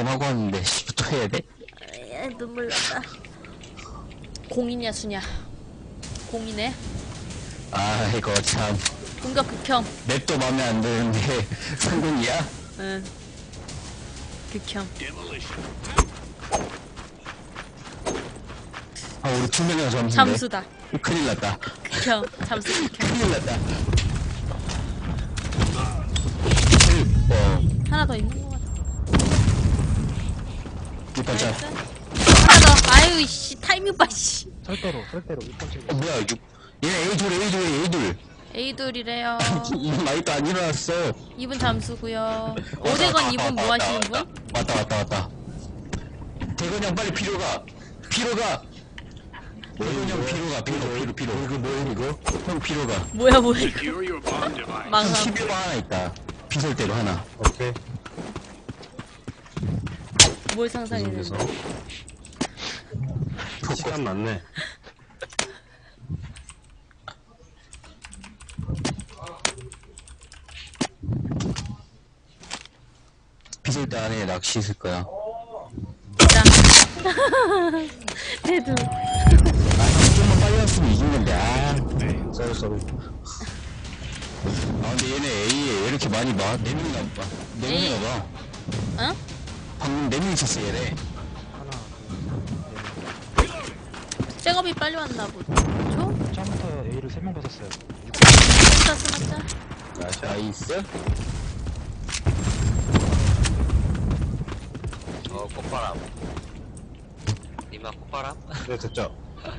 방금 하고 왔는데 또 해야 돼? 눈물 난다. 공이냐 수냐? 공이네. 아 이거 참 공격 극혐. 맵도 마음에 안 드는데 성공이야? 응. 극혐. 아 우리 2명이나 잠수인데 잠수다. 큰일 났다. 극혐. 잠수 극혐. 큰일 났다. 하나 더 있는 것 같아. 이번째 나이스. 하나 더. 아유 씨 타이밍 봐 씨. 절대로 6번째. 뭐야 이거 얘 A 둘 A둘이래요. 마이도 안 일어났어. 이분 잠수고요. 오대건 이분 뭐 하시는 분? 왔다. 대건 형 빨리 피로 가. 대건 형 피로. 이거 뭐야 이거? 형 피로 가. 뭐야 이거? 망상. 12번 하나 있다. 비설대로 하나. 오케이. 뭘 상상했는데? 시간 많네. 비설대 안에 낚시 있을 거야. 짱. 대두. 좀만 빨리 왔으면 이긴 건데. 쏘리. 근데 얘네 A에 왜 이렇게 많이 봐? 4명이나 봐. 4명이나 봐. 응? 방금 4명 있었어 얘네. 백업이 빨리 왔나 보죠? 처음부터 A를 3명 받았어요. 스나짜. 나이스. 꽃바람. 니마 꽃바람? 네, 됐죠.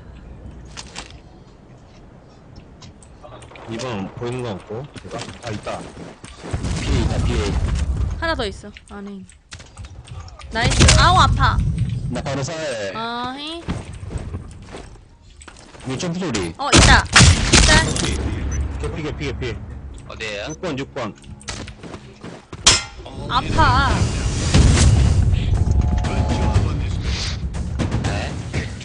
2번 보이는 거 없고. 아, 있다. BA. 하나 더 있어. 안에. 나이스. 아우 아파. 나 바로 쏴해. 어히. 이거 점프 소리. 있다. 있다. 개피. 어디에요? 6번. 아파. 네.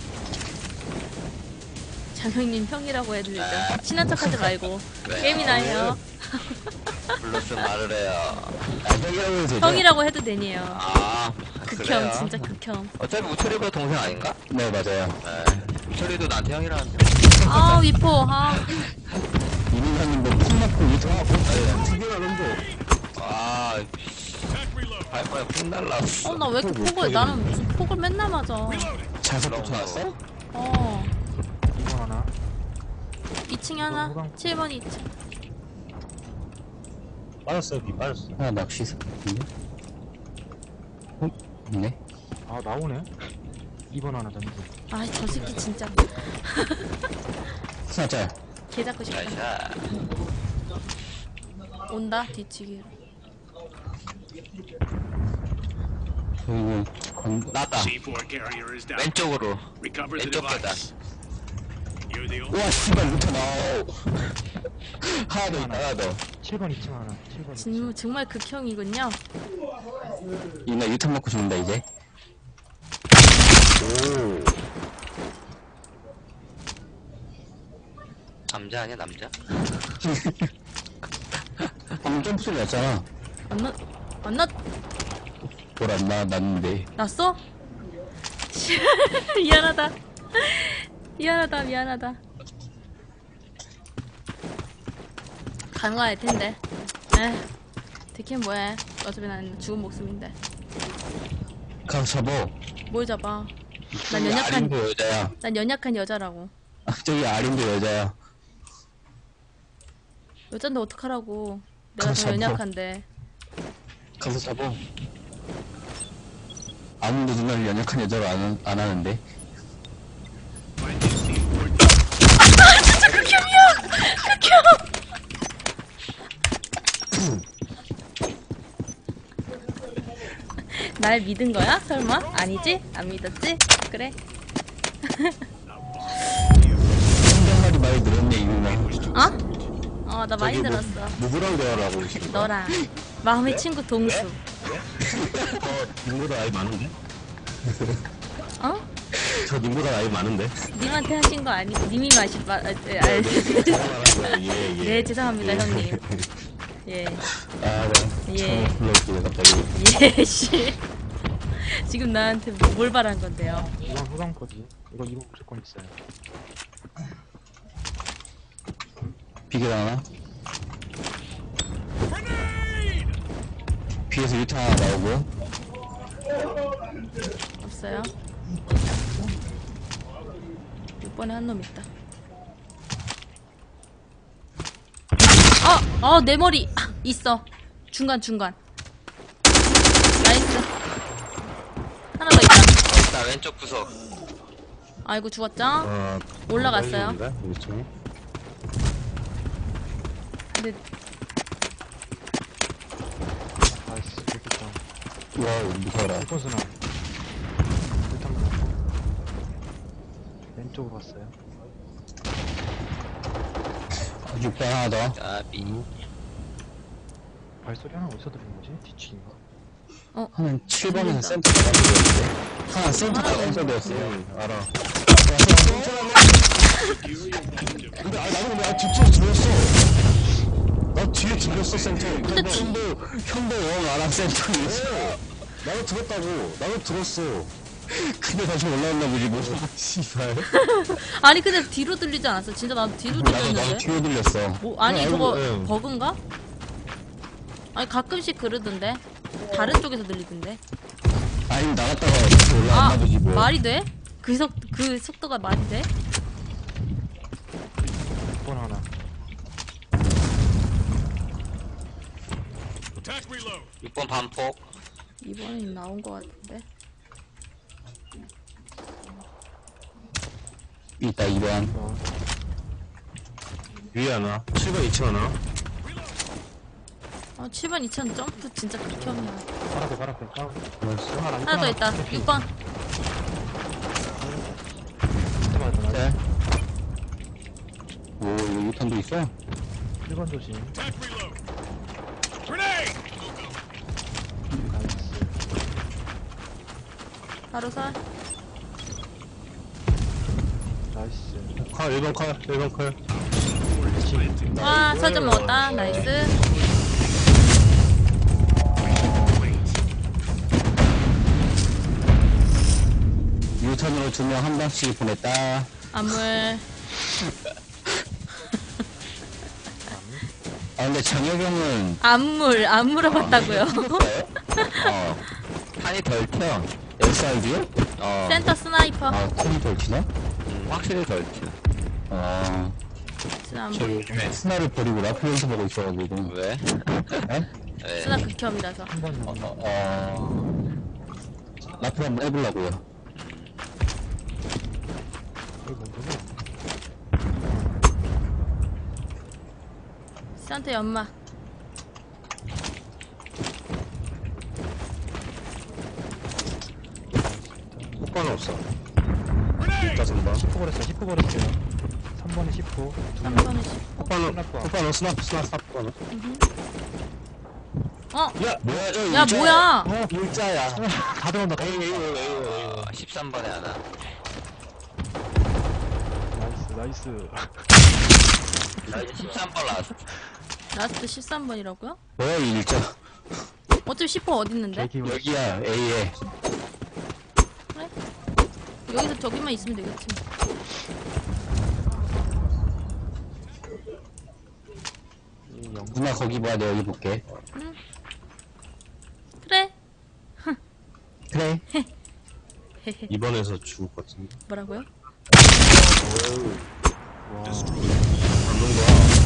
장형님 형이라고 해드리자. 친한 척하지 말고. 게임이나 해요. 불렀으면 말을 해요. 형이라고 해서. 형이라고 해도 되니요. 아, 극혐 그래요? 진짜 극혐. 어차피 우철이보다 동생 아닌가? 네, 맞아요. 네. 우철이도 나한테 형이라는데. 아 위포. 아 이민상님 뭐풍 맞고 이통 하고. 특이한 놈도. 아, 발바에 풍 날랐어. 나 왜 이렇게 폭을 나는 무슨 폭을 맨날 맞아. 자석부터 났어? 2번 하나. 2층에 하나. 7번 2층. 빠졌어요, B 빠졌어. 하나 낚시 있어. 있네. 아, 나오네. 2번 하나 던지고. 아이 저 새끼 진짜 스나짤. 개 잡고 싶다. 나이샤. 온다 뒤치기로. 여기는 나다. C4 carrier is down. 왼쪽으로. Recover the 왼쪽 계단. device. You're the only 우와 씨발 루터 나오. 하나 더 있다. 하나 더. 7번 2층 하나. 7번 2층. 정말 극형이군요. 이나 유탄 먹고 죽는다 이제. 오. 남자 아니야, 남자? 방금 점프 소리 났잖아. 안나 뭘 안 났는데. 났어? 미안하다. 미안하다. 간과할 텐데. 데키는 뭐해? 어차피 난 죽은 목숨인데. 가서 잡어. 뭘 잡아? 난 저기 연약한 아린도 여자야. 난 연약한 여자라고. 저기 아린도 여자야. 여잔데 어떡하라고? 내가 가서 더 잡어. 연약한데. 가서 잡어. 아무도 누나를 연약한 여자로 안 하는데. 진짜 극혐이야! 극혐! 날 믿은 거야? 설마? 아니지? 안 믿었지? 그래? 한 마리 많이 늘었네 이 누나. 나 많이 들었어. 누구랑 대화하고 계신 거야? 너랑 마음의 친구 동수. 님보다 아이 많은데? 어? 저 님보다 아이 많은데? 님한테 하신 거 아니고 님이 마실 네 죄송합니다 형님. 예. 아, 네. 예. 불러올게요 갑자기. 예 씨. 지금 나한테 뭘 바란 건데요? 이건 후방포지. 이거 무조건 있어요. 비계 하나. 비에서 유타 하나 나오고. 없어요. 6번에 한 놈 있다. 내 머리! 있어. 중간. 나이스. 하나 더 있다. 나 왼쪽 구석. 아이고, 죽었죠? 올라갔어요. 그렇죠. 근데, 나이스. 좋겠다. 와우, 무서워라. 1번 스나. 일단 맞았고. 왼쪽으로 갔어요. 6번 하나 더. 까비. 발소리 하나 어디서 들린 거지? 뒤치기인가? 하나는 7번에서 센터가 만들었는데. 하나 센터가 센터였어요. 알아. 근데 나도 근데 뒤쪽에 들었어. 나 뒤에 들렸어 센터. 근데 형도 영 알아 센터였어. 나도 들었다고. 나도 들었어. 근데 다시 올라왔나 보지 뭐. 씨발. 아니, 근데 뒤로 들리지 않았어? 진짜 나도 뒤로 나도 들렸는데? 뒤로 들렸어. 아니, 저거, 응. 버그인가? 아니, 가끔씩 그러던데? 다른 쪽에서 들리던데? 아니 나갔다가 다시 올라왔나 보지 뭐. 말이 돼? 그 속도가 말이 돼? 6번 하나. Attack reload. 6번 반폭. 이번엔 나온 것 같은데? 있다 2번. 위에 하나. 7번 2층 하나. 7번 2000 점프 진짜 극혐이야. 발 앞에. 하나 더 있다. 6번. 네. 오 이거 6탄도 있어? 1번 조심. Attack reload. Grenade. 나이스. 바로 살. 나이스. 1번 컬. 와, 설점 먹었다. 나이스. 유탄으로 2명 한 방씩 보냈다. 안물. 아 근데 장혁영은 안 물어봤다고요. 판이 덜 튀어. SRD요? 센터 스나이퍼. 아 콩이 덜 튀나? 확실히 덜 튀어. 스나 안 저 요즘에 스나를 버리고 라프 연습하고 있어가지고. 왜? 네? 왜? 스나 극혐이라서. 라프 한번 해보려고요. 스한테 연마. 폭발은 없어. Grenade. 10호 버렸어요. 10호 버렸어요. 3번에 10호. 3번에 10. 폭발은 스나 폭발은. 뭐야 저 야, 뭐야? 일자야. 다 들어온다. 다 13번에 하나. 나이스. 나 이제 13번 라스트. 라스트 13번이라고요? 뭐야 이 일자. 어차피 10호 어딨는데? 대기 여기야 A에. 그래? 여기서 저기만 있으면 되겠지. 누나 거기 봐 내가 여기 볼게. 그래? 그래. 이번에서 죽을 것 같은데. 뭐라고요? 감동도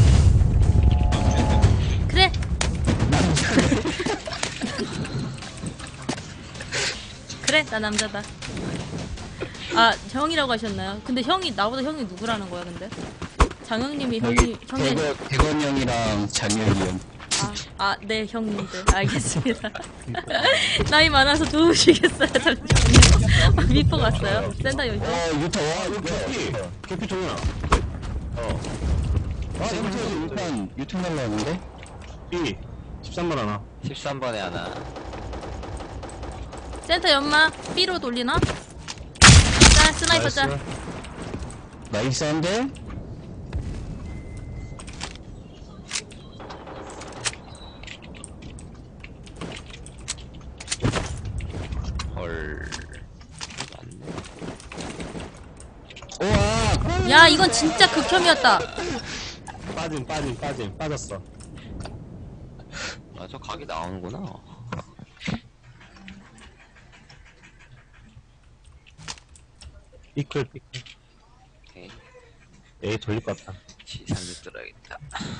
그래! 그래, 나 남자다. 아, 형이라고 하셨나요? 근데 나보다 형이 누구라는 거야, 근데? 장형님이 형이 대건 형이랑 장혁이 형. 네, 형님들. 알겠습니다. 나이 많아서 도우시겠어요? 잠시만요. 미포 갔어요? 센터 여기. 유타 와 개피 좋아. 센터에서 일단 유타 날라오는데? B 13번 하나. 13번에 하나. 센터 연마 B로 돌리나? 자, 스나이퍼 자. 나이스한데? 헐. 맞네. 우와! 야, 이건 진짜 극혐이었다. 빠졌어. 아, 저 각이 나오는구나. 삐클. 오케이. 에이, 돌릴 것 같다. 시상도 들어야겠다.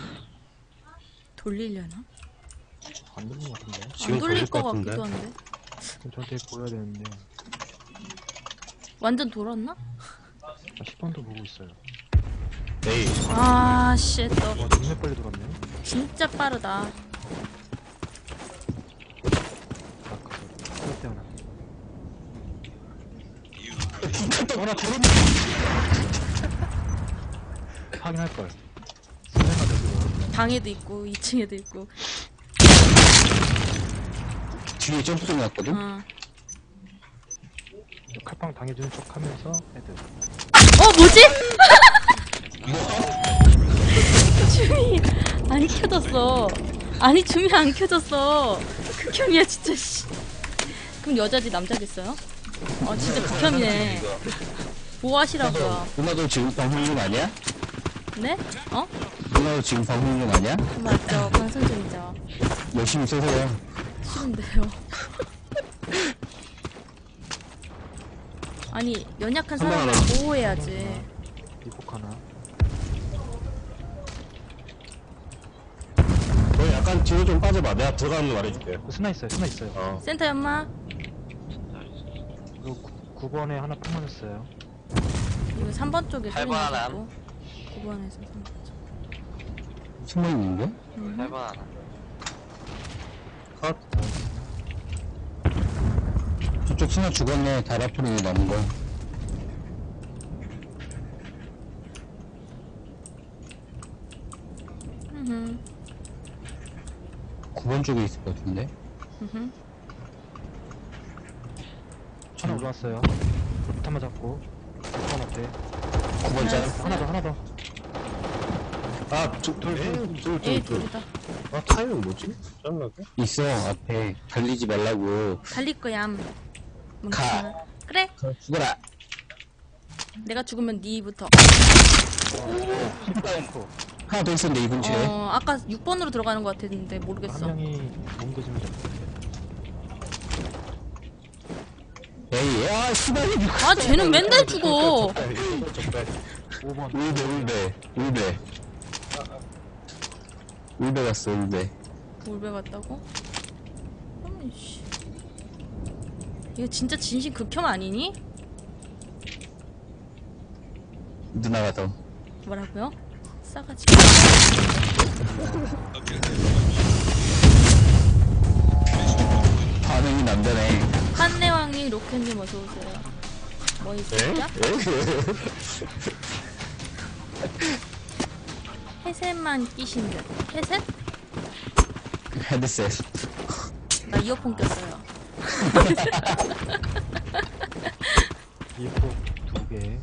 돌리려나? 안 되는 것 같은데? 지금 안 돌릴 돌릴 것 것 같은데? 같기도 한데. 저한테 보여야 되는데. 완전 돌았나? 10번도 보고 있어요. 에이, 아, 쉣. 너 와, 정말 빨리 돌았네. 진짜 빠르다. 아까 때 하나. 어나 저런. 확인할걸. 선생님한테 그거. 방에도 있고 2층에도 있고. 뒤에 점프좀 났거든? 어. 칼빵 당해주는 척 하면서 애들. 뭐지? 줌이 안 켜졌어. 아니, 줌이 안 켜졌어. 극혐이야, 진짜, 씨. 그럼 여자지, 남자겠어요? 진짜 극혐이네. 뭐 하시라고요? 누나도 지금 방송 중 아니야? 네? 어? 누나도 지금 방송 중 아니야? 맞죠. 방송 중이죠. 열심히 써서요. 싫은데요. 아니, 연약한 사람을 보호해야지. 리포 하나. 너 약간 뒤로 좀 빠져봐. 내가 들어가는 거 말해줄게. 스나 있어요, 스나 있어요. 어. 센터 연마. 그리고 9번에 하나 품 맞았어요. 이거 3번 쪽에 소리 8번 하나. 나고 9번에서 3번 쪽. 숨어 있는데? 8번 하나. 컷. 저쪽 승아 죽었네. 다라프링이 남은 거. 음흠. 9번 쪽에 있을 것 같은데? 음흠. 하나 올라왔어요. 다 맞았고. 9번 앞에. 9번 짤. 하나 더, 하나 더. 아, 에이, 둘이다. 아, 타이밍 뭐지? 짠나게? 있어, 앞에. 달리지 말라고. 달릴 거야. 가. 멍청아. 그래. 죽어라. 내가 죽으면 니부터. 하나 더 있었는데, 이 근처에. 아까 6번으로 들어가는 것 같았는데 한 모르겠어. 명이 몸도지면 잡혔어요. 에이, 야, 수박이 아, 쟤는 맨날 죽어. 5번. 울베. 울베 갔어, 울베. 울베 갔다고? 아니, 씨. 이거 진짜 진심 극혐 아니니? 누나가 더. 뭐라고요? 싸가지. 반응이 남자네. 한내왕이 로켓님 어서오세요. 뭐 있을까? 헤셋만 끼신 듯. 헤셋? 헤드셋. 나 이어폰 꼈어요. 리포 2개.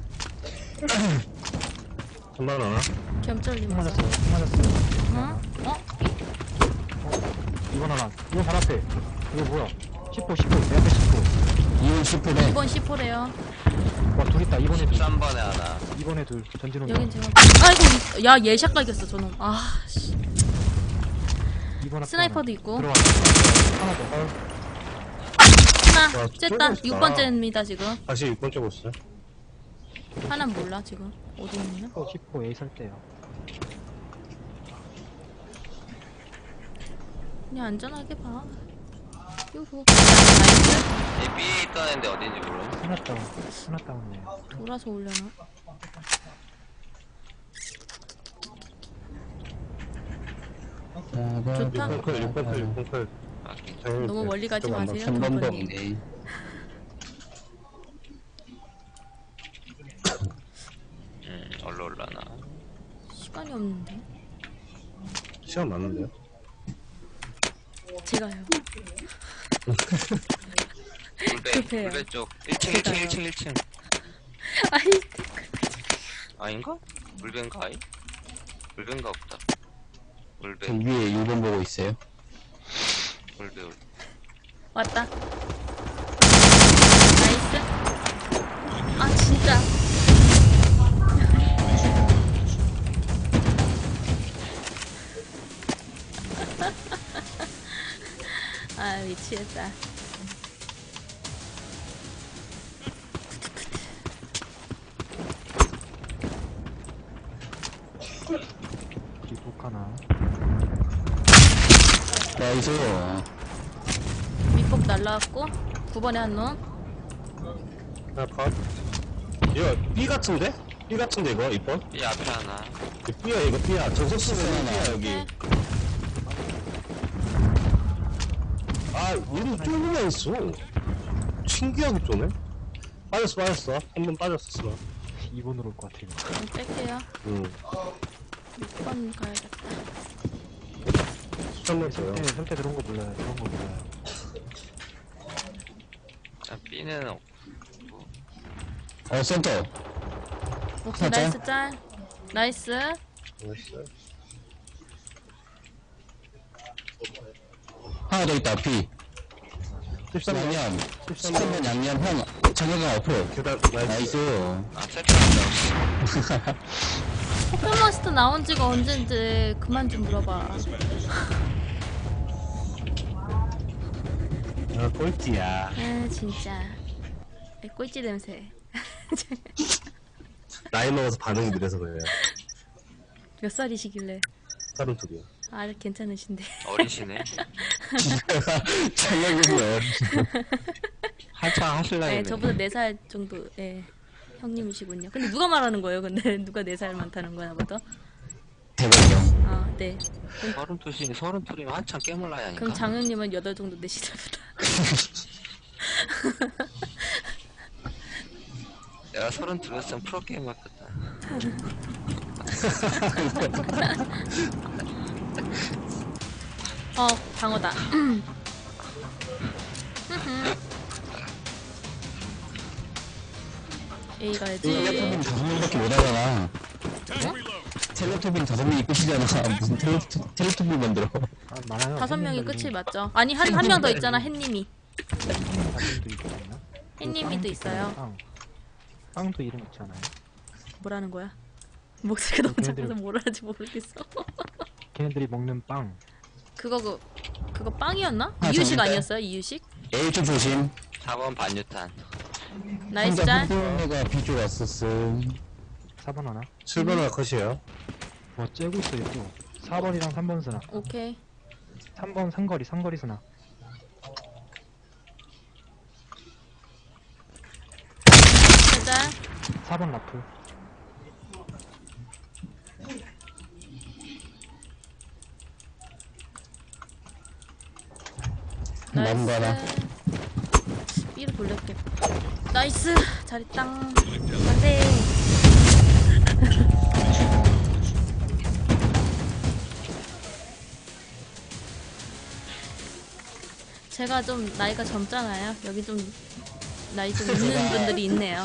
3만 하나? 겸절님 품 어서. 맞았어요. 품 맞았어요. 어? 어? 이번 하나. 이번 바로 앞에. 이거 뭐야? 10호. 내 앞에 10호. 2번 10분에. 2번 C4래요. 와, 둘 있다. 이번에 둘. 13번에 하나. 이번에 둘. 전진 온다. 여긴 제가. 아이고, 야, 예샷 가겠어, 저놈. 아, 씨. 이번 앞에 스나이퍼도 하나. 있고. 들어와. 하나 더. 하나, 와, 쨌다. 쫄고 있다. 6번째입니다, 지금. 다시 6번 쪽 왔어요. 하나는 몰라, 지금. 어디 있냐? 10호 A 살 때요. 그냥 안전하게 봐. 요호. 얘 B에 있던 애인데 어딘지 모르. 하나 다운. 하나 다운네. 돌아서 올려나? 좋다. 6번. 너무 멀리 가지 마세요. 3번 덕분님. 버기네. 얼로 올라나. 시간이 없는데. 시간 많은데요? 제가요. 급해요. 물배 쪽. 1층. 아이, 아닌가? 물배인가 아이? 물배인가 보다. 저 물배. 위에 6번 보고 있어요. 물배. 왔다. 취했다. 비폭 하나. 나이스. 밑복 날라왔고 9번에 한 놈. 하나 컷. 이거 B 같은데? B 같은데 이거 이번? 이 앞에 하나. B야 이거 B야. 저속 쓰면 B야 여기. 네. 아 우리 쫄기만 있어. 신기하게 쪼네. 빠졌어. 한 번 빠졌어. 2번으로 올 것 같아 이거. 그럼 뺄게요. 응. 6번 가야겠다. 시청만 줘요. 설때 들어온 거 몰라요. 들어온 거 몰라요. 자, B는 센터. 오케이, 짤? 나이스 짤. 나이스. 멋있어요. 하나 더 있다, B. 13번. 양념. 13번 양념, 형. 장혁아 앞으로. 계단 나이스. 아 세트 한다. 포켓몬스터 나온 지가 언젠데 그만 좀 물어봐. 아 꼴찌야. 아 진짜. 꼴찌 냄새. 나이 먹어서 반응이 느려서 그래요. 몇 살이시길래? 32이요. 아 괜찮으신데. 어리시네. 장혁이 어리시. 한창 하실라요. 네, 저보다 4살 정도. 예. 형님이시군요. 근데 누가 말하는 거예요? 근데 누가 4살 많다는 거야, 나보다? 대박이요. 아, 네. 32시, 32이면 한참 깨물 나이 아닌가? 그럼 장현님은 8 정도 되시나 보다. 내가 32였으면 프로게이머였겠다. 방어다. A 가야지. 텔레토빈 5명밖에 못 하잖아. Time to reload. 텔레토빈 5명이 끝이잖아. 무슨 텔레토빈 만들어. 아, 많아요. 5명이 끝이 맞죠? 아니, 한 명 더 있잖아, 햇님이. 빵도 있잖아. 햇님이도 있어요. 빵. 빵도 이름 있지 않아요? 뭐라는 거야? 목소리가 너무 걔네들- 작아서 뭘 하는지 모르겠어. 걔네들이 먹는 빵. 그거 빵이었나? 아, 이유식 저기 아니었어요? 이유식? A 쪽 조심. 4번 반유탄. 나이스 혼자 짤. 가 B 쪽 왔었어. 4번 하나. 7번 하나 컷이에요. 와 째고 있어 얘도. 4번이랑 3번 스나. 오케이. 3번 상거리 스나. 짤. 4번 라플. 남가라. 나이스. B로 돌릴게. 나이스. 잘했다. 안돼. 제가 좀 나이가 젊잖아요. 여기 좀 나이 좀 있는 분들이 있네요.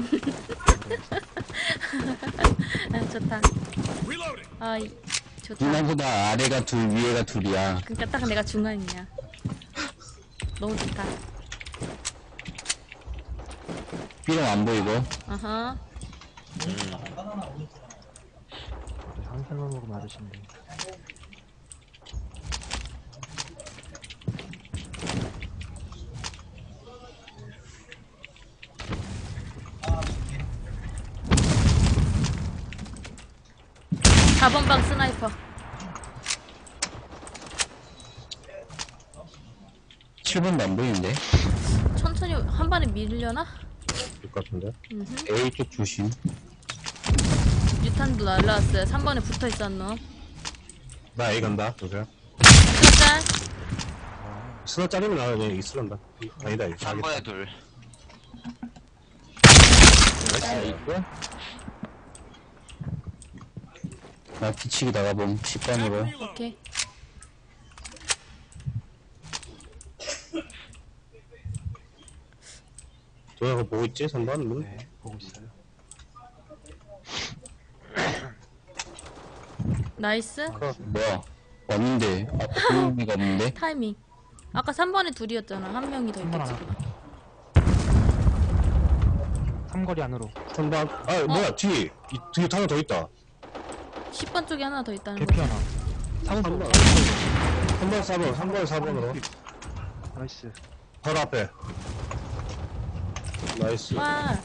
아, 좋다. Reloading. 아, 좋다. 누나보다 아래가 둘, 위에가 둘이야. 그러니까 딱 내가 중간이야. 너무 좋다. B랑 안 보이고. 아하. 한 살만 먹으면 아저씨인데. 사 번 방 스나이퍼. 7번도 안 보이는데. 천천히 한 발에 밀려나? 될 것 같은데. A 쪽 조심. 유탄도 날라왔어요. 3번에 붙어 있었노. 나 A 간다. 보세요. 짤. 스나 짜리면 나와 그냥 이슬란다. 아니다 이거 3번에 둘. 나이스. 나 뒤치기 나가봄. 10번으로. Reload. 오케이. 도야 그거 보고 있지? 3번 문? 네 보고 있어요. 나이스. 뭐야? 왔는데. 의미가 없는데. 타이밍. 아까 3번에 둘이었잖아. 한 명이 더 3번 있겠지. 하나. 삼거리 안으로. 3번. 아 뭐야 뒤에. 뒤에 하나 더 있다. 10번 쪽에 하나 더 있다는 개피 거지. 하나. 3번. 3번 4번. 3번 4번으로. 나이스. 바로 앞에. 나이스. 와.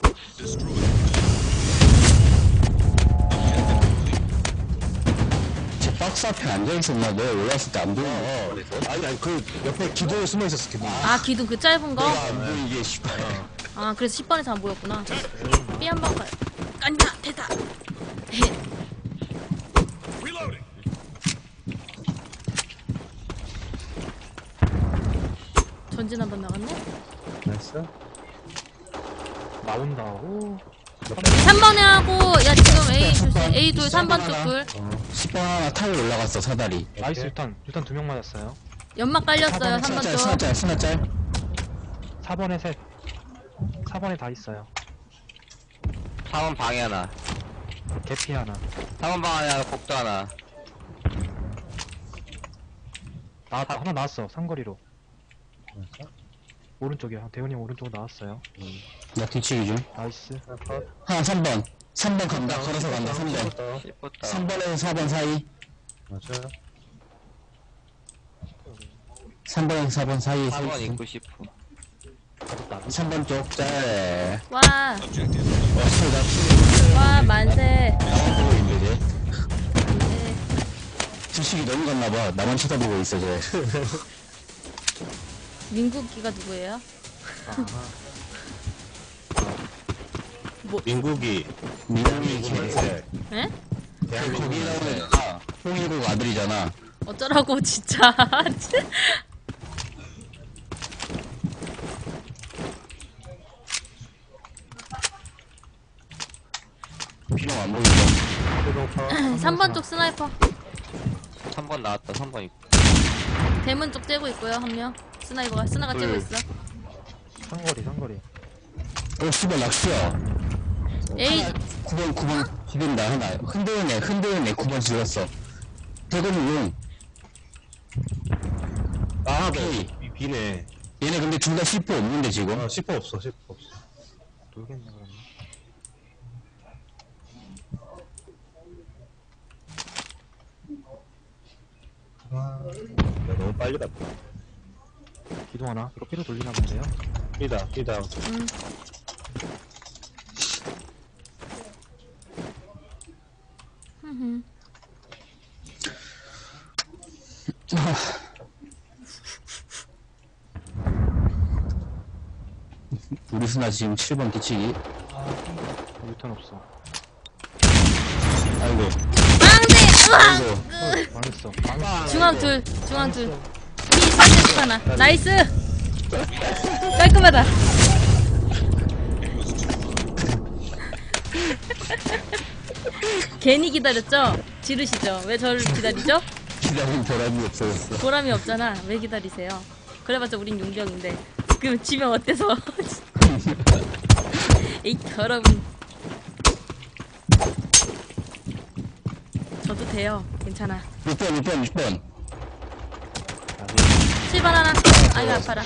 제 박스 앞에 앉아있었나? 내가 올라왔을 때 안 보이네. 아니, 그 옆에 기둥에 숨어 있었어, 기둥. 아, 기둥 그 짧은 거? 내가 안 보이게, 씨발. 아, 그래서 10번에서 안 보였구나. 삐 한 번 가. 깐다, 대다. Reloading. 전진 한 번 나갔네? 나이스. 나온다. 오. 3번에 하고, 야, 지금 A 조심. A 둘, 3번 쪽 둘. 10번 하나 타고 올라갔어, 사다리. 나이스 유탄. 유탄 2명 맞았어요. 연막 깔렸어요, 3번 쪽. 스나짤, 스나짤. 4번에 셋. 4번에 다 있어요. 4번 방에 하나. 개피 하나. 4번 방 안에 하나, 복도 하나. 나왔다. 하나 나왔어. 상거리로. 오른쪽이야. 대훈이 오른쪽으로 나왔어요. 나 뒤치기 중. 나이스. 하나 3번. 3번 간다. 걸어서 간다, 3번. 씹었다. 3번에서 4번 사이. 맞아요. 3번에서 4번 사이에 4번 서 있어. 입고 싶어. 3번 쪽 짤. 와, Objective. 와, 만세. 보고 있는데, 만세. 뒤치기 너무 갔나봐. 나만 쳐다보고 있어, 쟤. 민국이가 누구예요? 민국이, 민영이 걔. 에? 거기 나오는 애가 홍일국 아들이잖아. 어쩌라고, 진짜. 비룡 안 보이죠? 3번 쪽 스나이퍼. 3번 나왔다, 3번 입고. 대문 쪽 째고 있고요, 한 명. 스나가 째고 있어. 상거리. 오, 씨발, 낚시야. 에이, 9번 죽인다, 하나. 흔드는 애 9번 죽였어. 대건이 용. 아, 비. 비네. 얘네 근데 둘 다 10호 없는데, 지금. 10호 없어, 10호 없어. 놀겠네 그러면. 야, 너무 빨리 갔다. 기둥 하나. 이거 삐로 돌리나 본데요. 삐다. 흠흠. 우리 스나 지금 7번 뒤치기. 유탄 없어. 아이고, 빵대! 으악! 아이고. 망했어. 중앙 둘. 피 살짝 하나. 나이스! 깔끔하다. 괜히 기다렸죠? 지르시죠? 왜 저를 기다리죠? 기다린 보람이 없어졌어. 보람이 없잖아. 왜 기다리세요? 그래봤자 우린 용병인데. 그럼 지면 어때서? 에이, 여러분. 저도 돼요. 괜찮아. 6번. 7번 하나. 아이고, 아파라.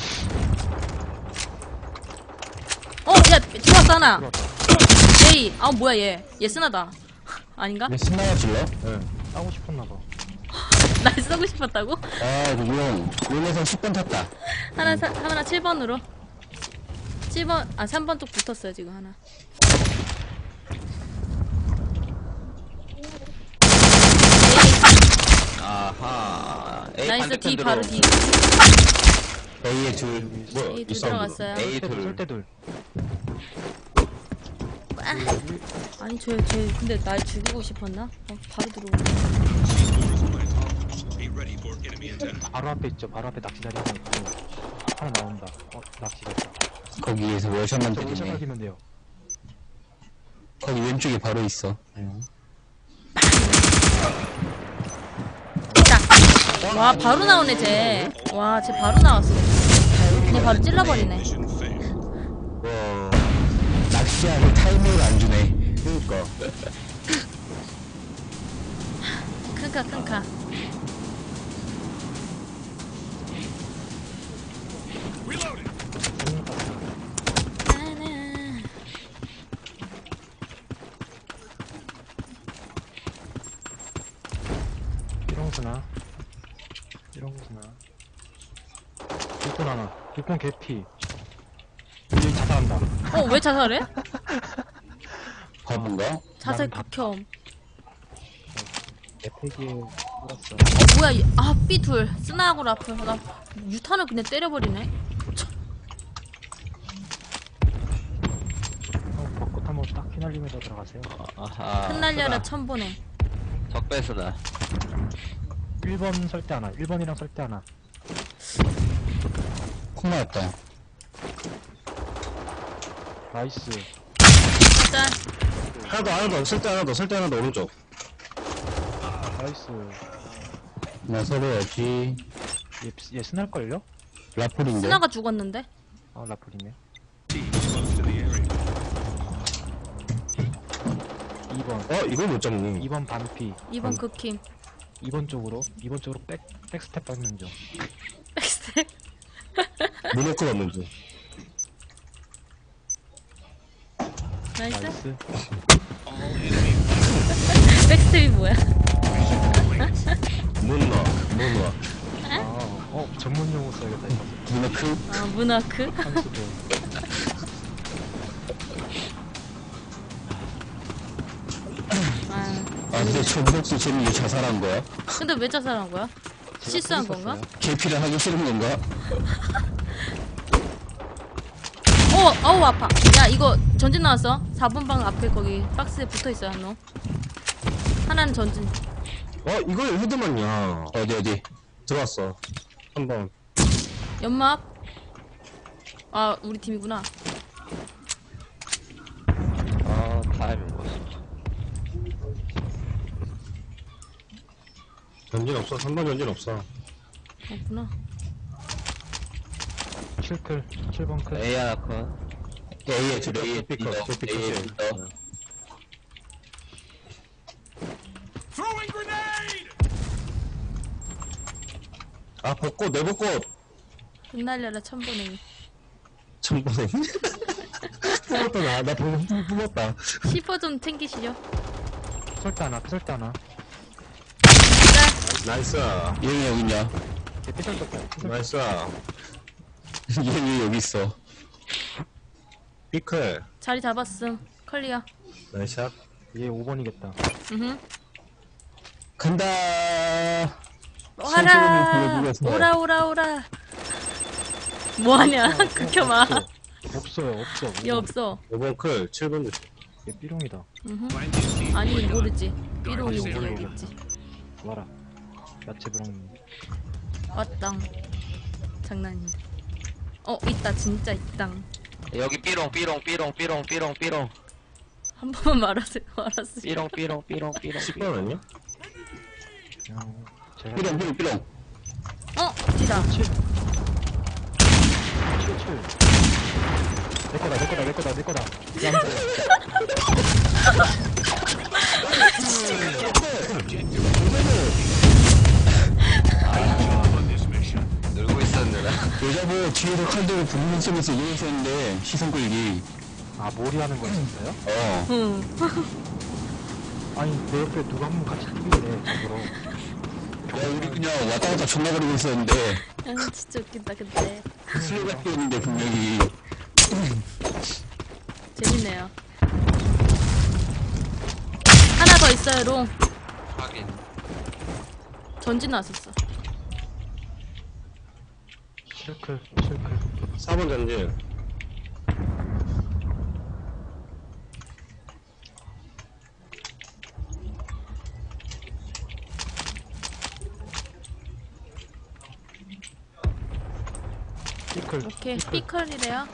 야, 들어왔어, 하나. 에이, 뭐야, 얘. 얘 쓰나다. 아닌가? 왜 스나야 질러? 싸고 싶었나봐. 날 쓰고 싶었다고? 아, 그 용에서 10번 탔다. 하나 7번으로. 7번, 3번 쪽 붙었어요, 지금 하나. 아하. A 나이스, 반대편 D, 바로 들어오고. D. A에 둘. 뭐, A 둘 있어. 들어갔어요. A 설대 둘. 둘. 설대 둘. 아니, 쟤, 근데 날 죽이고 싶었나? 바로 들어오네. Be ready for enemy attack. 바로 앞에 있죠. 바로 앞에 낚시자리 하나 있고. 하나 나온다. 낚시자리. 거기에서 월샷만 저 때리네. 시작하기면 돼요. 거기 왼쪽에 바로 있어. 딱. 와, 바로 나오네, 쟤. 와, 쟤 바로 나왔어. 그냥 바로 찔러버리네. Mission failed. 와, 낚시하고 타이밍을 안 주네. 그니까. 큰카. Reloading. 삐롱스나. 육군 하나. 육군 개피. 여기 자살한다. 왜 자살해? 바본가? 자살 난 극혐. 개패기에 뚫었어. 뭐야, 삐둘. 스나하고 라플. 나 유탄을 그냥 때려버리네. 벚꽃 한번 딱 휘날리면서 들어가세요. 아하. 흩날려라 천보네. 적배스나. 1번 설대 하나. 1번이랑 설대 하나. 콩 맞았다. 나이스. 짠. 하나 더, 쓸 때 하나 더, 오른쪽. 나이스. 나 서로야지. 얘 스날걸요? 라플인데. 스나가 죽었는데? 아, 라플이네. Teams close to the area. 2번. 이걸 못 잡니. 2번 반피. 2번 극힘. 2번 쪽으로 백스텝 밟는 중. 백스텝. 문어크 없는지. 나이스. 나이스. 백스텝이 뭐야? 문어. 전문 용어 써야겠다, 이거. 문어크? 문화크? 한수도. 근데 저 문어크 쟤는 왜 자살한 거야? 근데 왜 자살한 거야? 실수한 건가? 개피를 하기 싫은 건가? 어우 아파. 야 이거 전진 나왔어. 4번 방 앞에 거기 박스에 붙어있어요 한 놈. 하나는 전진. 이걸 헤드만이야. 어디? 들어왔어. 한 번. 연막. 우리 팀이구나. 타이밍 뭐지? 전진 없어. 3번 전진 없어. 없구나. 7클, 7번 클. A 하나 컷. A에 둘, A에 삐끗, 둘, 삐끗, A에 삐끗. 둘 더. Throwing grenade! 벚꽃, 내 벚꽃. 흩날려라 천보네. 천번에. 뽑았다, 나 뽑았다. 시퍼 좀 챙기시죠. 설대 하나, 설대 하나. 나이스. 얘는 여기 있냐? 얘 삐설 떴다. 나이스. 얘는 여기 있어. 피클. 자리 잡았음. 컬리야. 나이스 샷. 얘 5번이겠다. 으흠. 간다. 와라. 보여주겠어요. 오라. 뭐하냐? 극혐아. 없어요. 얘 없어. 5번 클, 7번 조심. 얘 삐롱이다. 으흠. 아니 모르지. 삐롱이 모르겠지. 와라. 야채 브랑. 왔당. 장난인데. 있다 진짜 있당. 여기 삐롱. 한 번만 말하세요. 알았어. 삐롱. 10번 아니야? 그냥 제가 삐롱. 뒤다. 7. 내 거다. On this mission. 놀고 있었는데. 여자분 뒤에서 칼들을 부르는 속에서 이러셨는데 시선 끌기. 아, 몰이 하는 거였어요? 응. 아니, 내 옆에 누가 한 번 같이 뛰길래, 저거로. 야 우리 그냥 왔다 갔다 존나 거리고 있었는데 진짜 웃긴다 근데. 슬로가 뛰었는데 분명히. 재밌네요. 하나 더 있어요 롱. 확인. 전진 나왔었어. 7클. 4번 전진. 삐클. 오케이. 삐컬이래요.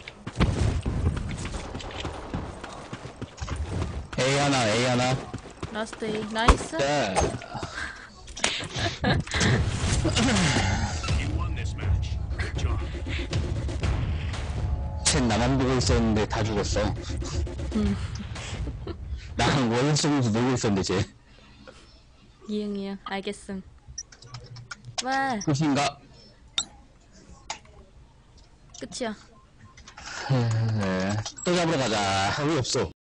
A 하나. 라스트 A. 나이스. 네. You won this match. Good job. 쟨 나만 보고 있었는데 다 죽었어. 나랑 원래 속에서 놀고 있었는데 쟤. 이응. 알겠음. 와. 끝인가? 끝이야. 또 잡으러 가자. 답이 없어.